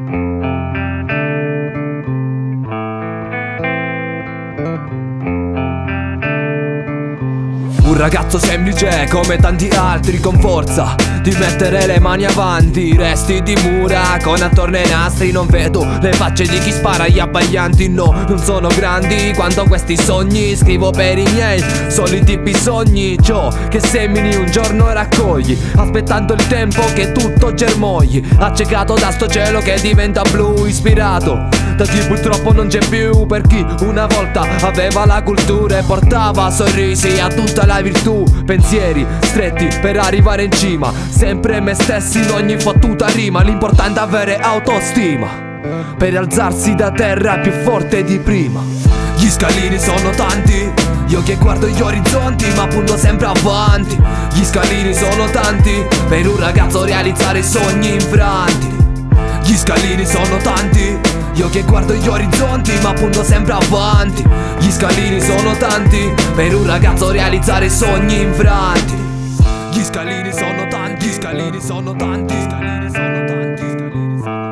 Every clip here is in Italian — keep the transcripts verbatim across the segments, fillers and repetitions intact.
Un ragazzo semplice come tanti altri, con forza di mettere le mani avanti. Resti di mura con attorno ai nastri, non vedo le facce di chi spara gli abbaglianti. No, non sono grandi quanto questi sogni, scrivo per i miei soliti bisogni. Ciò che semini un giorno raccogli, aspettando il tempo che tutto germogli. Accecato da sto cielo che diventa blu, ispirato da chi purtroppo non c'è più, per chi una volta aveva la cultura e portava sorrisi a tutta la virtù. Pensieri stretti per arrivare in cima, sempre me stessi in ogni fottuta rima. L'importante è avere autostima per alzarsi da terra più forte di prima. Gli scalini sono tanti, io che guardo gli orizzonti ma punto sempre avanti. Gli scalini sono tanti per un ragazzo realizzare sogni infranti. Gli scalini sono tanti, io che guardo gli orizzonti ma punto sempre avanti. Gli scalini sono tanti per un ragazzo realizzare sogni infranti. Gli scalini sono tanti, gli scalini sono tanti, gli scalini sono tanti, gli scalini sono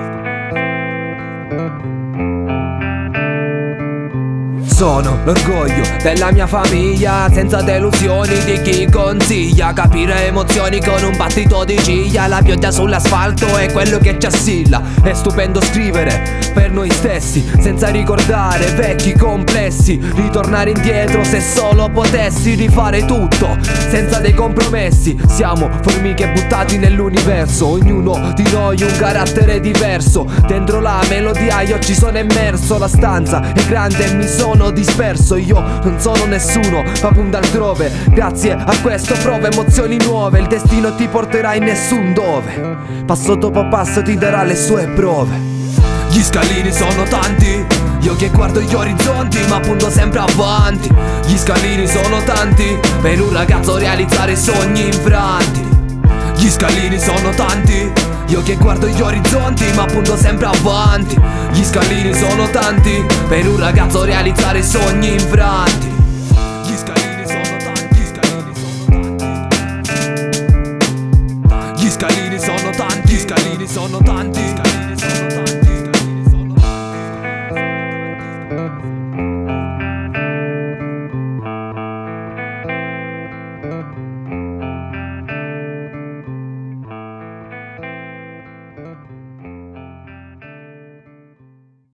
tanti. Sono l'orgoglio della mia famiglia, senza delusioni di chi consiglia. Capire emozioni con un battito di ciglia. La pioggia sull'asfalto è quello che ci assilla. È stupendo scrivere per noi stessi, senza ricordare vecchi complessi. Ritornare indietro se solo potessi, rifare tutto senza dei compromessi. Siamo formiche buttati nell'universo, ognuno di noi un carattere diverso. Dentro la melodia io ci sono immerso. La stanza è grande e mi sono disperso. Io non sono nessuno, ma punto altrove. Grazie a questo provo emozioni nuove. Il destino ti porterà in nessun dove, passo dopo passo ti darà le sue prove. Gli scalini sono tanti, io che guardo gli orizzonti ma punto sempre avanti. Gli scalini sono tanti per un ragazzo realizzare sogni infranti. Gli scalini sono tanti, io che guardo gli orizzonti ma punto sempre avanti. Gli scalini sono tanti per un ragazzo realizzare sogni infranti. Gli scalini sono tanti, gli scalini sono tanti. Gli scalini sono tanti, gli scalini sono tanti.